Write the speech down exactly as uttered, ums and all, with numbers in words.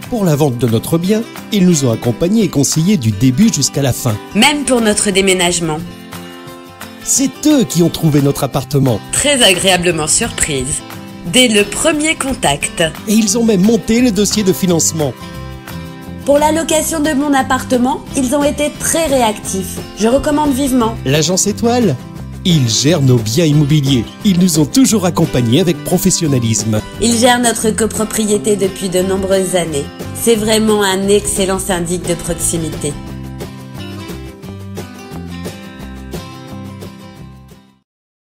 Pour la vente de notre bien, ils nous ont accompagnés et conseillés du début jusqu'à la fin. Même pour notre déménagement. C'est eux qui ont trouvé notre appartement. Très agréablement surprise. Dès le premier contact. Et ils ont même monté le dossier de financement. Pour la location de mon appartement, ils ont été très réactifs. Je recommande vivement. L'agence Étoile, ils gèrent nos biens immobiliers. Ils nous ont toujours accompagnés avec professionnalisme. Ils gèrent notre copropriété depuis de nombreuses années. C'est vraiment un excellent syndic de proximité.